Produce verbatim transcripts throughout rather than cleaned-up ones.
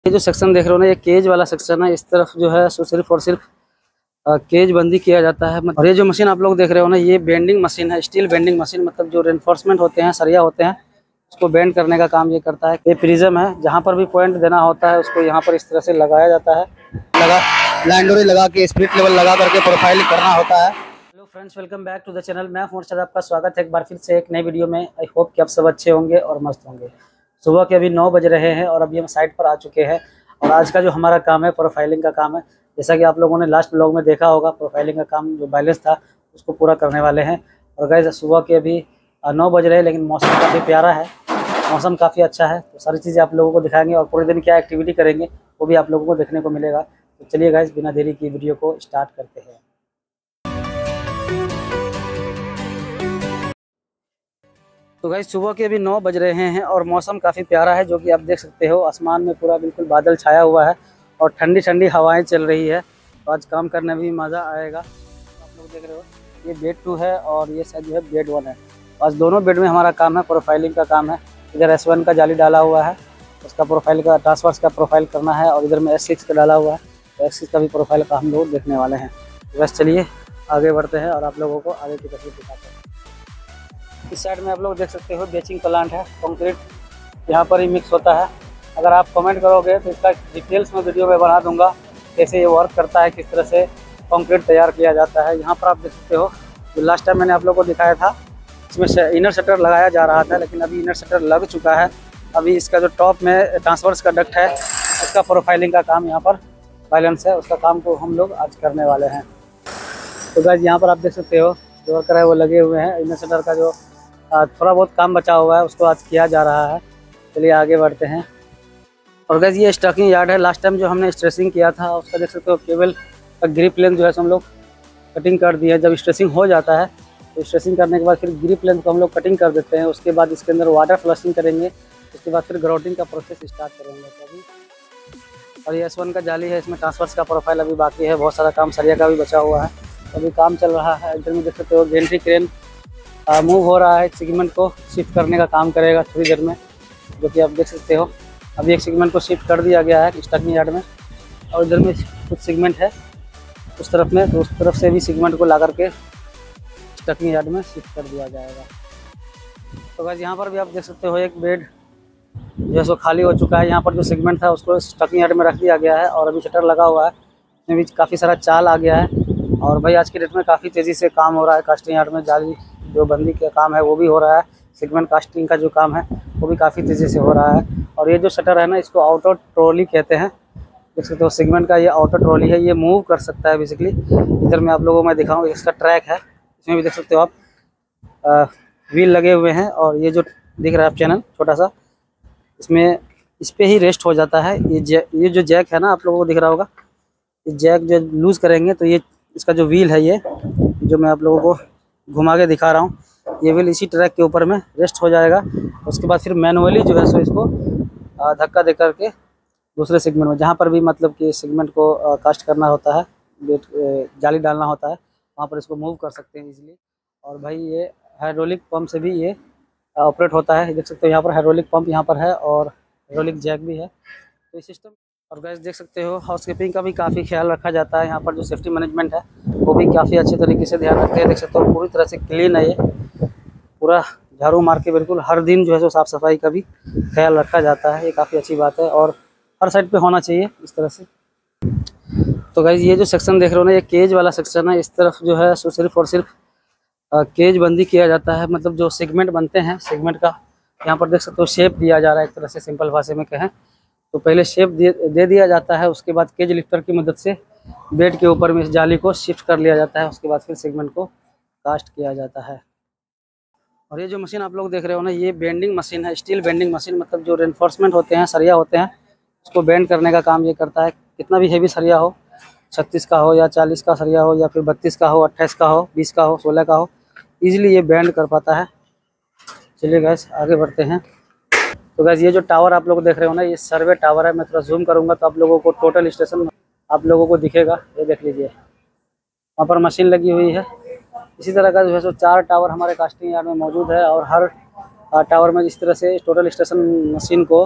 ये जो सेक्शन देख रहे हो ना, ये केज वाला सेक्शन है। इस तरफ जो है सो सिर्फ और सिर्फ केज बंदी किया जाता है। और ये जो मशीन आप लोग देख रहे हो ना, ये बेंडिंग मशीन है, स्टील बेंडिंग मशीन। मतलब जो रेनफोर्समेंट होते हैं, सरिया होते हैं, उसको बेंड करने का काम ये करता है। ये प्रिज्म है, जहाँ पर भी पॉइंट देना होता है उसको यहाँ पर इस तरह से लगाया जाता है। लगा लाइन डोरी लगा के स्प्लिट लेवल लगा करके प्रोफाइल करना होता है। Hello friends, welcome back to the channel. मैं मोर्शद, आपका स्वागत है एक बार फिर से एक नई वीडियो में। आई होप कि आप सब अच्छे होंगे और मस्त होंगे। सुबह के अभी नौ बज रहे हैं और अभी हम साइट पर आ चुके हैं। और आज का जो हमारा काम है, प्रोफाइलिंग का काम है। जैसा कि आप लोगों ने लास्ट ब्लॉग में देखा होगा, प्रोफाइलिंग का काम जो बैलेंस था उसको पूरा करने वाले हैं। और गाइस, सुबह के अभी नौ बज रहे हैं, लेकिन मौसम काफ़ी प्यारा है, मौसम काफ़ी अच्छा है। तो सारी चीज़ें आप लोगों को दिखाएंगे और पूरे दिन क्या एक्टिविटी करेंगे वो भी आप लोगों को देखने को मिलेगा। तो चलिए गाइस, बिना देरी की वीडियो को स्टार्ट करते हैं। तो गाइस, सुबह के अभी नौ बज रहे हैं और मौसम काफ़ी प्यारा है, जो कि आप देख सकते हो। आसमान में पूरा बिल्कुल बादल छाया हुआ है और ठंडी ठंडी हवाएं चल रही है। तो आज काम करने में भी मज़ा आएगा। आप लोग देख रहे हो, ये बेड टू है और ये शायद जो है बेड वन है। आज दोनों बेड में हमारा काम है, प्रोफाइलिंग का काम है। इधर एस वन का जाली डाला हुआ है, उसका प्रोफाइल का ट्रांसवर्स का प्रोफाइल करना है। और इधर में एस सिक्स का डाला हुआ है, तो एस सिक्स का भी प्रोफाइल का हम लोग देखने वाले हैं। तो बस चलिए आगे बढ़ते हैं और आप लोगों को आगे की तस्वीर दिखाते हैं। इस साइड में आप लोग देख सकते हो बेचिंग प्लांट है, कंक्रीट यहाँ पर ही मिक्स होता है। अगर आप कमेंट करोगे तो इसका डिटेल्स में वीडियो में बना दूंगा, कैसे ये वर्क करता है, किस तरह से कंक्रीट तैयार किया जाता है। यहाँ पर आप देख सकते हो, जो लास्ट टाइम मैंने आप लोगों को दिखाया था, इसमें इनर शटर लगाया जा रहा था, लेकिन अभी इनर शटर लग चुका है। अभी इसका जो टॉप में ट्रांसवर्स का डक्ट है, उसका प्रोफाइलिंग का काम यहाँ पर बैलेंस है, उसका काम को हम लोग आज करने वाले हैं। तो गाइस, यहाँ पर आप देख सकते हो जो वर्कर है वो लगे हुए हैं। इनर शटर का जो थोड़ा बहुत काम बचा हुआ है उसको आज किया जा रहा है। चलिए आगे बढ़ते हैं। और गाइस, ये स्टकिंग यार्ड है। लास्ट टाइम जो हमने स्ट्रेसिंग किया था उसका देख सकते हो, केबल का ग्रिप लेंथ जो है हम लोग कटिंग कर दिए। जब स्ट्रेसिंग हो जाता है तो स्ट्रेसिंग करने के बाद फिर ग्रिप लेंथ को हम लोग कटिंग कर देते हैं। उसके बाद इसके अंदर वाटर फ्लशिंग करेंगे, उसके बाद फिर ग्राउटिंग का प्रोसेस स्टार्ट करेंगे। तो अभी और ये एस वन का जाली है, इसमें ट्रांसवर्स का प्रोफाइल अभी बाकी है। बहुत सारा काम सरिया का भी बचा हुआ है, अभी काम चल रहा है। इधर में देख सकते हो गेंट्री क्रेन मूव हो रहा है, सेगमेंट को शिफ्ट करने का काम करेगा थोड़ी देर में, जो कि आप देख सकते हो। अभी एक सेगमेंट को शिफ्ट कर दिया गया है स्टकिंग यार्ड में, और इधर में कुछ सेगमेंट है उस तरफ में, तो उस तरफ से भी सेगमेंट को ला करके स्टकिंग यार्ड में शिफ्ट कर दिया जाएगा। तो गाइस, यहाँ पर भी आप देख सकते हो एक बेड जो है सो खाली हो चुका है। यहाँ पर जो सेगमेंट था उसको स्टकिंग यार्ड में रख दिया गया है और अभी शटर लगा हुआ है, इसमें भी काफ़ी सारा चाल आ गया है। और भाई, आज के डेट में काफ़ी तेज़ी से काम हो रहा है। कास्टिंग यार्ड में जाली जो बंदी का काम है वो भी हो रहा है, सेगमेंट कास्टिंग का जो काम है वो भी काफ़ी तेज़ी से हो रहा है। और ये जो शटर है ना, इसको आउटर ट्रॉली कहते हैं। देख सकते हो सेगमेंट का ये आउटर ट्रॉली है, ये मूव कर सकता है बेसिकली। इधर में आप लोगों को मैं दिखाऊँ, इसका ट्रैक है, इसमें भी देख सकते हो आप आ, व्हील लगे हुए हैं। और ये जो दिख रहा है आप चैनल छोटा सा, इसमें इस पर ही रेस्ट हो जाता है। ये जै ये जो जैक है ना, आप लोगों को दिख रहा होगा, ये जैक जो लूज़ करेंगे तो ये इसका जो व्हील है, ये जो मैं आप लोगों को घुमा के दिखा रहा हूँ, ये व्हील इसी ट्रैक के ऊपर में रेस्ट हो जाएगा। उसके बाद फिर मैनुअली जो है सो इसको धक्का दे करके दूसरे सेगमेंट में, जहाँ पर भी मतलब कि सेगमेंट को कास्ट करना होता है, जाली डालना होता है, वहाँ पर इसको मूव कर सकते हैं इजीली। और भाई, ये हाइड्रोलिक पंप से भी ये ऑपरेट होता है। देख सकते हो यहाँ पर हाइड्रोलिक पंप यहाँ पर है और हाइड्रोलिक जैक भी है, तो ये सिस्टम। और गैस, देख सकते हो हाउसकीपिंग का भी काफ़ी ख्याल रखा जाता है। यहाँ पर जो सेफ्टी मैनेजमेंट है वो भी काफ़ी अच्छे तरीके से ध्यान रखते हैं। देख सकते हो पूरी तरह से क्लीन है, ये पूरा झाड़ू मार के बिल्कुल हर दिन जो है सो साफ़ सफाई का भी ख्याल रखा जाता है। ये काफ़ी अच्छी बात है और हर साइड पे होना चाहिए इस तरह से। तो गाइस, ये जो सेक्शन देख रहे हो ना, ये केज वाला सेक्शन है। इस तरफ जो है सो सिर्फ और सिर्फ केज बंदी किया जाता है। मतलब जो सेगमेंट बनते हैं, सेगमेंट का यहाँ पर देख सकते हो शेप दिया जा रहा है। एक तरह से सिंपल भाषा में कहें तो पहले शेप दे, दे दिया जाता है, उसके बाद केज लिफ्टर की मदद से बेड के ऊपर में इस जाली को शिफ्ट कर लिया जाता है। उसके बाद फिर सेगमेंट को कास्ट किया जाता है। और ये जो मशीन आप लोग देख रहे हो ना, ये बेंडिंग मशीन है, स्टील बेंडिंग मशीन। मतलब जो रेनफोर्समेंट होते हैं, सरिया होते हैं, उसको बेंड करने का काम ये करता है। कितना भी हेवी सरिया हो, छत्तीस का हो या चालीस का सरिया हो या फिर बत्तीस का हो, अट्ठाईस का हो, बीस का हो, सोलह का हो, ईजिली ये बेंड कर पाता है। चलिए गैस, आगे बढ़ते हैं। तो गैस, ये जो टावर आप लोग देख रहे हो ना, ये सर्वे टावर है। मैं थोड़ा जूम करूंगा तो आप लोगों को टोटल स्टेशन आप लोगों को दिखेगा। ये देख लीजिए, वहाँ पर मशीन लगी हुई है। इसी तरह का जो है सो चार टावर हमारे कास्टिंग यार्ड में मौजूद है। और हर टावर में इस तरह से टोटल स्टेशन मशीन को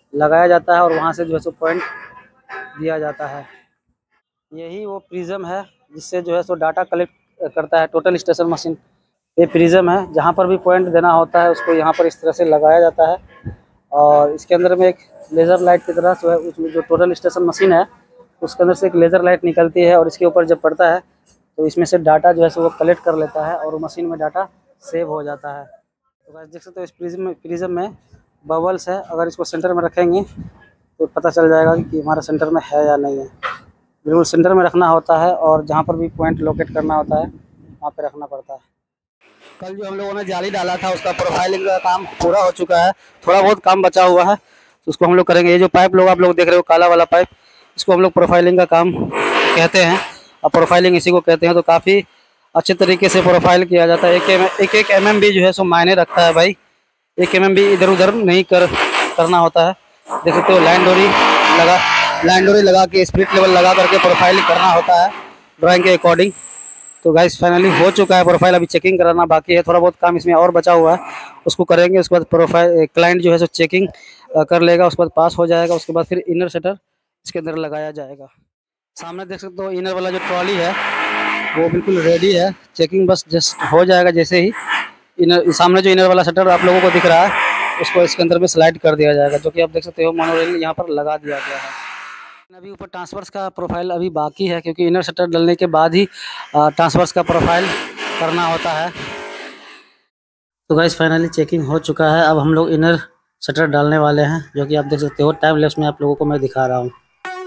लगाया जाता है और वहाँ से जो है सो पॉइंट दिया जाता है। यही वो प्रिज्म है जिससे जो है सो डाटा कलेक्ट करता है टोटल स्टेशन मशीन। ये प्रिज्म है, जहाँ पर भी पॉइंट देना होता है उसको यहाँ पर इस तरह से लगाया जाता है और इसके अंदर में एक लेज़र लाइट की तरह जो है उसमें जो टोटल स्टेशन मशीन है उसके अंदर से एक लेज़र लाइट निकलती है और इसके ऊपर जब पड़ता है तो इसमें से डाटा जो है सो वो कलेक्ट कर लेता है और वो मशीन में डाटा सेव हो जाता है। तो गाइस देख सकते हो इस प्रिज्म में प्रिज्म में बबल्स है, अगर इसको सेंटर में रखेंगे तो पता चल जाएगा कि हमारा सेंटर में है या नहीं है। बिल्कुल सेंटर में रखना होता है और जहाँ पर भी पॉइंट लोकेट करना होता है वहाँ पे रखना पड़ता है। कल जो हम लोगों ने जाली डाला था उसका प्रोफाइलिंग का काम पूरा हो चुका है, थोड़ा बहुत काम बचा हुआ है तो उसको हम लोग करेंगे। ये जो पाइप लोग आप लोग देख रहे हो काला वाला पाइप, इसको हम लोग प्रोफाइलिंग का काम कहते हैं और प्रोफाइलिंग इसी को कहते हैं। तो काफ़ी अच्छे तरीके से प्रोफाइल किया जाता है। एक एक एक एम एम भी जो है सो मायने रखता है भाई, एक एम एम भी इधर उधर नहीं कर करना होता है। देख सकते हो लाइन डोरी लगा लाइन डोरी लगा के स्प्लिट लेवल लगा करके प्रोफाइल करना होता है ड्राइंग के अकॉर्डिंग। तो गाइस फाइनली हो चुका है प्रोफाइल, अभी चेकिंग कराना बाकी है, थोड़ा बहुत काम इसमें और बचा हुआ है उसको करेंगे। उसके बाद प्रोफाइल क्लाइंट जो है सो चेकिंग कर लेगा, उसके बाद पास हो जाएगा, उसके बाद फिर इनर शटर इसके अंदर लगाया जाएगा। सामने देख सकते हो इनर वाला जो ट्रॉली है वो बिल्कुल रेडी है, चेकिंग बस जस्ट हो जाएगा। जैसे ही इनर सामने जो इनर वाला शटर आप लोगों को दिख रहा है उसको इसके अंदर में स्लाइड कर दिया जाएगा, जो कि आप देख सकते हो मोनोरेल यहाँ पर लगा दिया गया है। अभी ऊपर ट्रांसवर्स का प्रोफाइल अभी बाकी है क्योंकि इनर शटर डलने के बाद ही ट्रांसवर्स का प्रोफाइल करना होता है। तो गाइस फाइनली चेकिंग हो चुका है, अब हम लोग इनर शटर डालने वाले हैं, जो कि आप देख सकते हो टाइम लैप्स में आप लोगों को मैं दिखा रहा हूँ।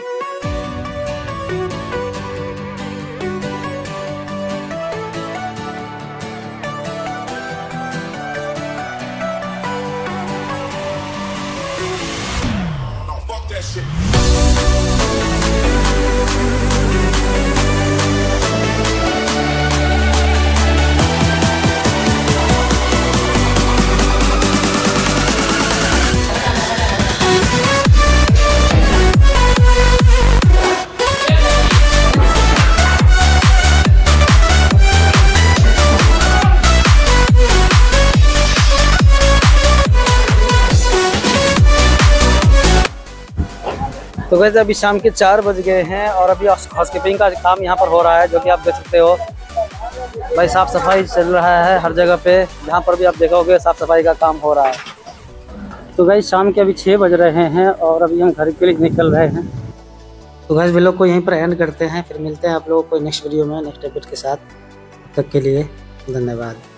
तो वैसे अभी शाम के चार बज गए हैं और अभी हाउसकीपिंग का काम यहाँ पर हो रहा है, जो कि आप देख सकते हो भाई साफ़ सफाई चल रहा है हर जगह पे, जहाँ पर भी आप देखोगे साफ़ सफाई का काम हो रहा है। तो भाई शाम के अभी छः बज रहे हैं और अभी हम घर के लिए निकल रहे हैं। तो गाइस वीडियो को यहीं पर एंड करते हैं, फिर मिलते हैं आप लोगों को नेक्स्ट वीडियो में नेक्स्ट अपडेट के साथ। तब तक के लिए धन्यवाद।